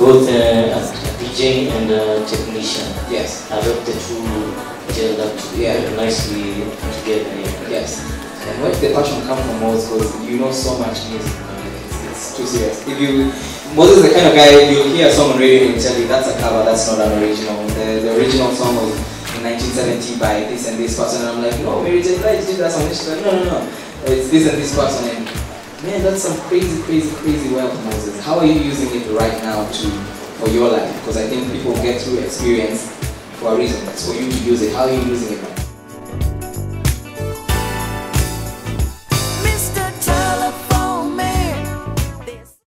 both a DJ and a technician. Yes. I hope the two gelled up nicely together. Yes. And where did the passion come from was because you know so much music. It's too serious. If you, Moses is the kind of guy, you hear a song on radio and tell you that's a cover, that's not an original. The original song was in 1970 by this and this person, and I'm like, no, Mary J. Blige did that song. She's like, no, it's this and this person. And man, that's some crazy wealth, Moses. How are you using it right now for your life? Because I think people get through experience for a reason. It's for you to use it. How are you using it right now?